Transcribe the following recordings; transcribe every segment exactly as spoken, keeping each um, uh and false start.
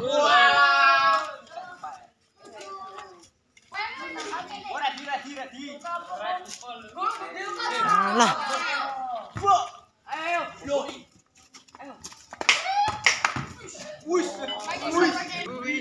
Alah. Ayo, yo. Ayo. Wis. Wis. Wis.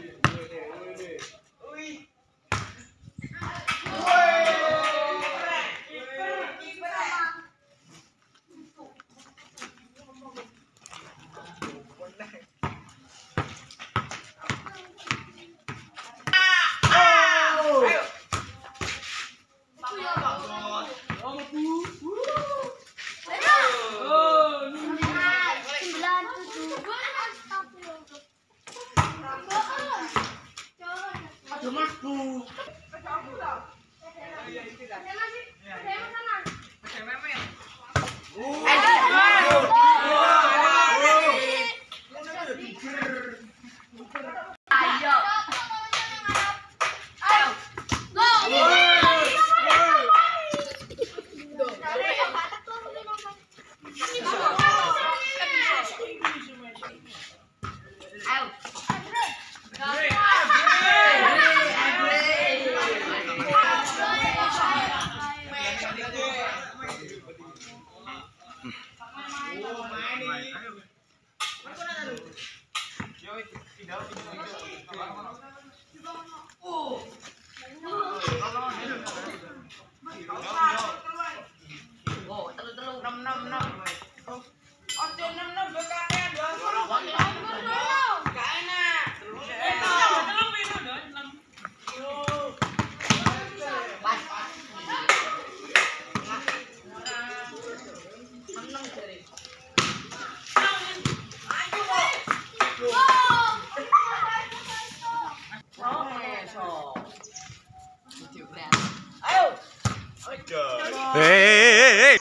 Hei,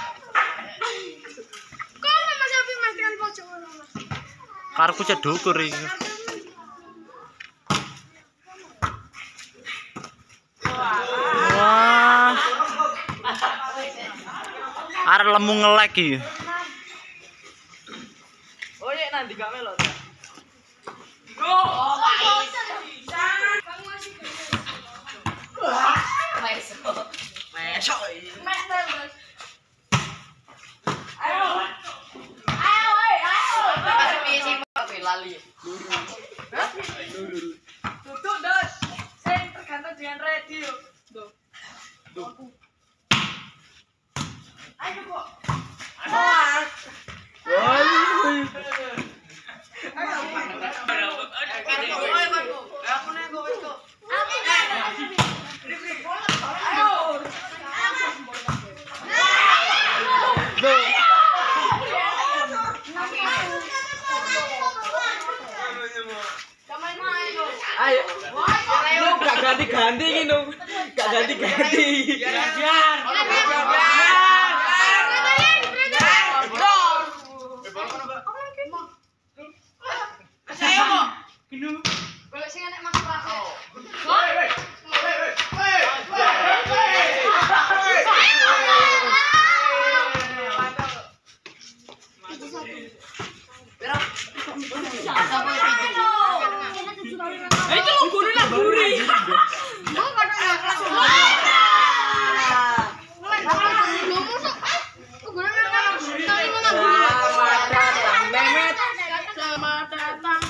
karku cedukur iki. Wah. Arep lemu ngelek iki. Oh, nek nanti gak melok. Tutup dos, saya tergantung dengan radio. Tuh, tuh. Ayo kok. Ayo. Ayo, lu gak ganti-ganti gitu, gak ganti-ganti. Biar, biar, saya mau, gini, boleh sih nggak masuk kelas? Itu lo guru lah guri. Gua pada kelas. Mulai dari lu masuk. Gua guru lah. Kali ngomong guru. Selamat datang, Mehmet. Selamat datang.